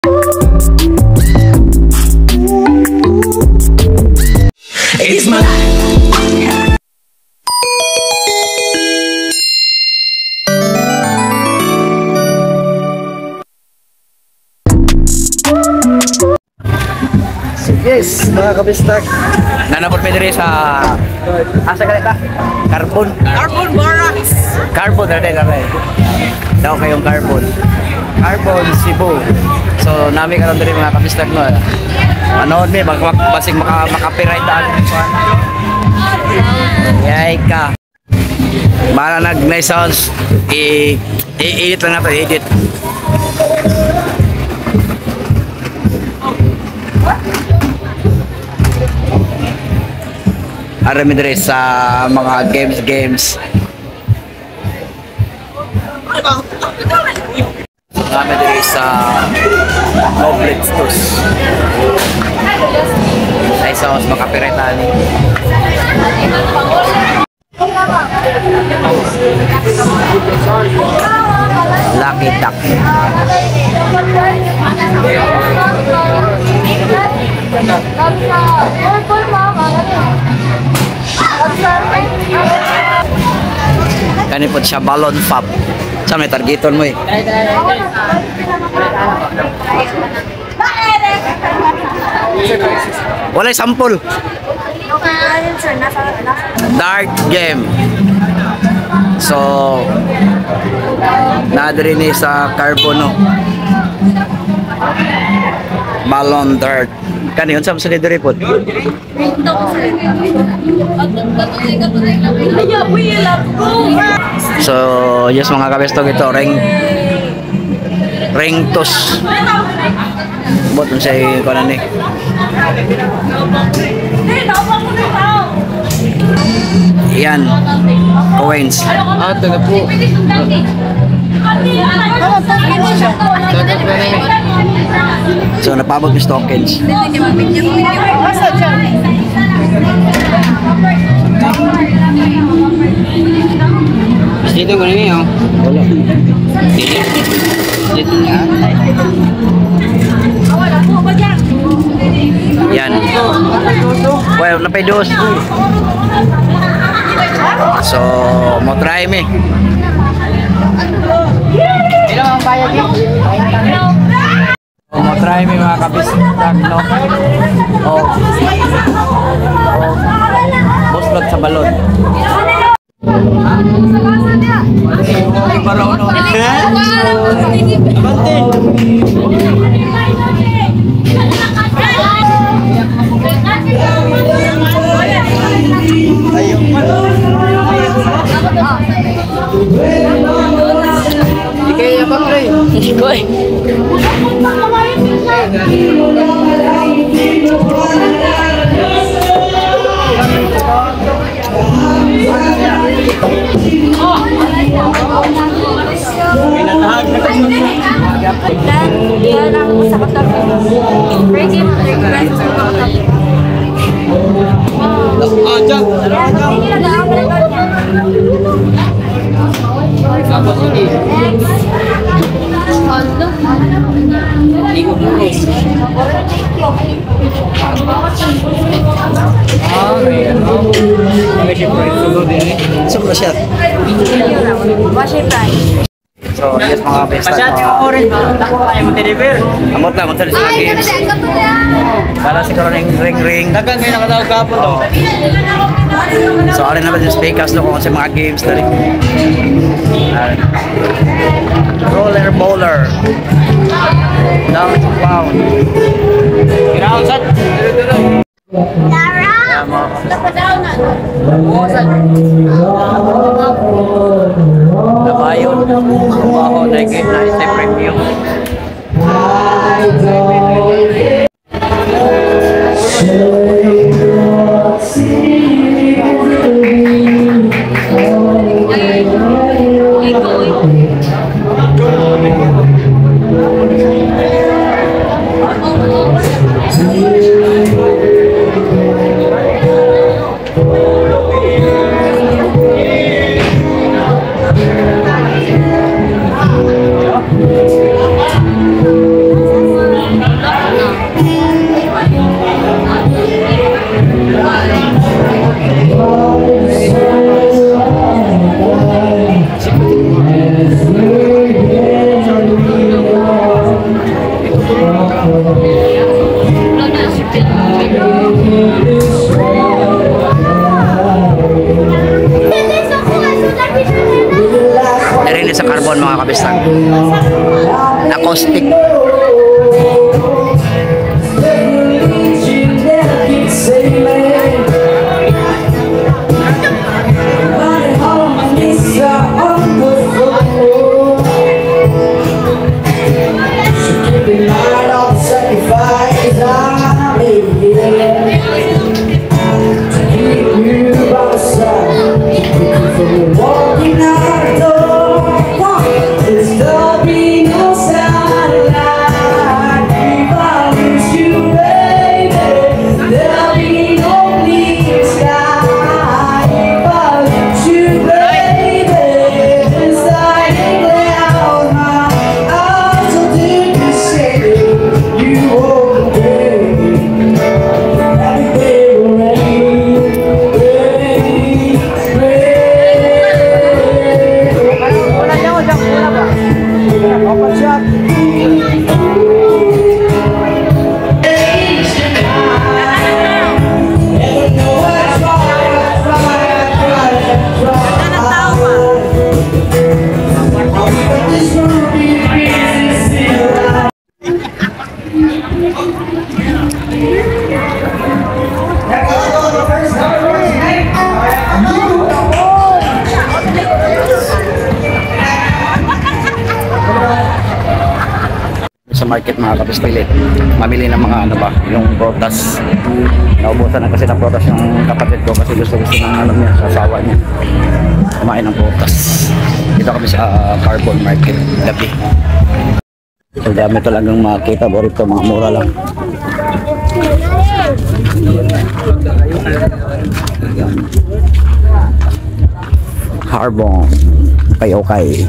It's my life. Yes, mga kabistak. Nanapot pa diri sa asa ka ta? Carbon. Carbon Borax. Carbon dali. Daw kayong carbon. Carbon Cebu. So nami karon diri mga kabistak no. Ano ni basig maka-copyright daan so. Yay ka. Para nag-nice sounds i-edit lang nato, edit. Arami dire sa mga games. Arami dire sa Moblets Tos. Ay sa mas makapiratan. Lucky Duck. Kani po siya balon pop. Sa may targeton mo eh. Walay sample. Dark game. So nadiri ni sa Carbono. Balon dart. Kani unsa sa diri pod? So, yes mga kabestog, ito ring tos. Bot unsa kanan ni? Yan. Coins. Ah, taga po. So napabot ni tokens. Dito ko nini oh. Wala. Dito niya. Yan. Well, napay dos. So, mo try me. Ilan ang bayad niyo? Mo try me mga kabistag no. Oh. Buslot sa balon. Baraw no. Abante. Ikay apa play? Ikoy. So, yes mga besta. Amot lang, unsa sa games. Para siguro ring. Dagan kayo nakatawag kapon to. So, arin naman yung speakers no kung sa mga games na rin. Roller bowler. Down to pound. Kiraon sad. Kaya mo. Nabayon. Baho na i-step review. Narinig sa carbon mga kabistang. Na caustic. Sa market mga kapispili, mamili ng mga ano ba, yung prutas. Naubusan na kasi ng prutas yung kapatid ko kasi gusto ng ano niya, sa asawa niya kumain ng prutas. Dito kami sa Carbon Market gabi. So dami talagang makita, borito mga mura lang. Carbon, okay.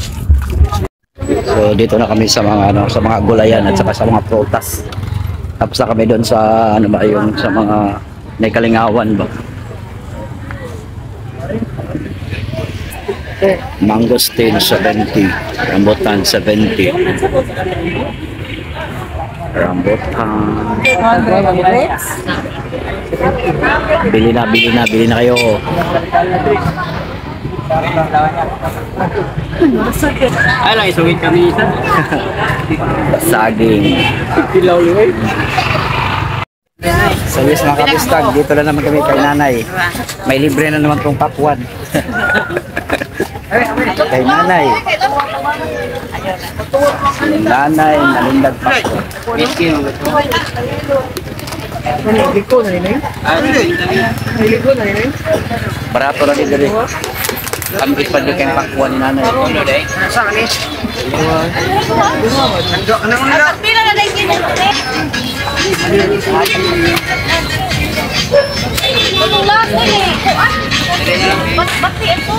So dito na kami sa mga ano, sa mga gulayan at saka sa mga prutas. Tapos na kami doon sa ano ba yung sa mga may kalingawan ba. Mangosteen 70, rambutan 70. Rambutan. Bili na kayo. Ay lang, isugit kami isa. Saging. Pilaw liway. So yes mga kabistag, dito na naman kami kay nanay. May libre na naman tong pakwan. Kay nanay. Nanay, nalindag pakwan. Miskin. Barato lang dito rin. Kami pa doon kayong pakwan ni nanay. Pila na lang kinagpit. Matulak na eh. Bakti ito.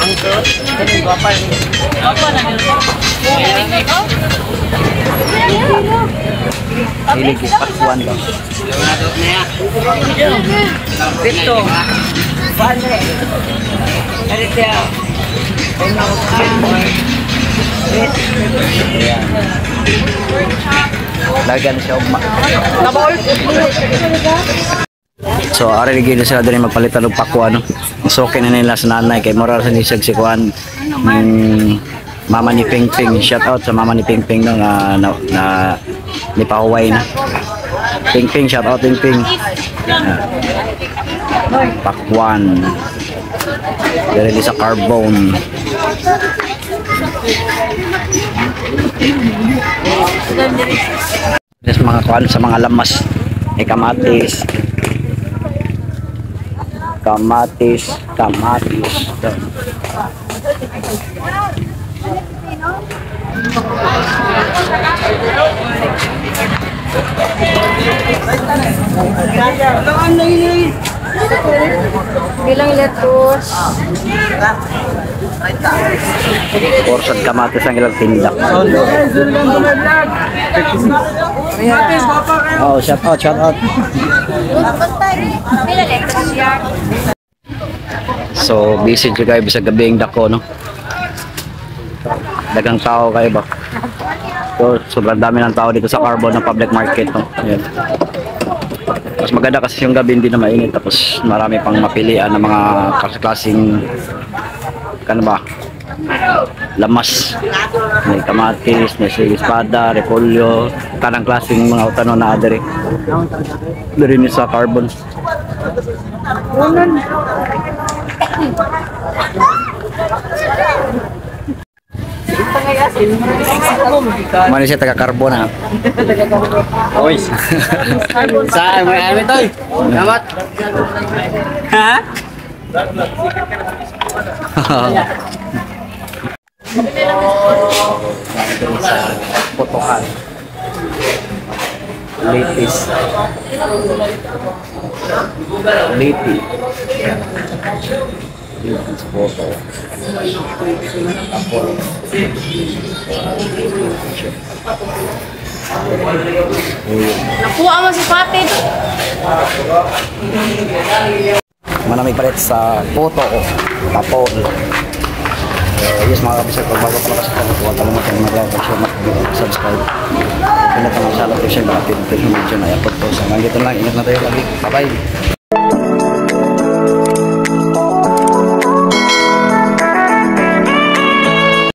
Hilig yung pakwan daw. Dito. Lagan siya ugma. So ari gid sila diri magpalitan og pakwan no. So okay na nila sa nanay kay moral sa nisag si kuan. Mama ni Ping Ping, shout out sa mama ni Ping Ping no na ni Pahuway na. Ping Ping, shout out Ping Ping. Pakwan. Diri sa Carbon. Yes, mga kuan sa mga lamas. Kamatis. Bilang lettuce. Porsad kamatis ang ilang tindak. Oh, shout out. Pila lettuce yan. So, busy kayo kayo sa gabi ang dako, no? Dagang tao kayo ba? So, sobrang dami ng tao dito sa Carbon na public market. No? Ayan. Mas maganda kasi yung gabi hindi na mainit. Tapos marami pang mapilian ng mga klaseng lamas. May kamatis, may espada, repolyo, kanang klaseng mga utano na adere. Dari ni sa Carbon. Mana siya taga Carbon ha? Oy. Saan mo yan ito? Salamat. Ha? Sa Potokan. Latest. Latest photo. Nakuha mo si Patid. Manamig palit sa photo ko. Tapon. Yes mga kabisag, pag bago pala kasi kung huwag kalimutan mag-like, share, mag-subscribe. Pinatang sa notification, baka pinatang yung video na i-upload ko. So, nandito lang, ingat na tayo lagi. Bye-bye!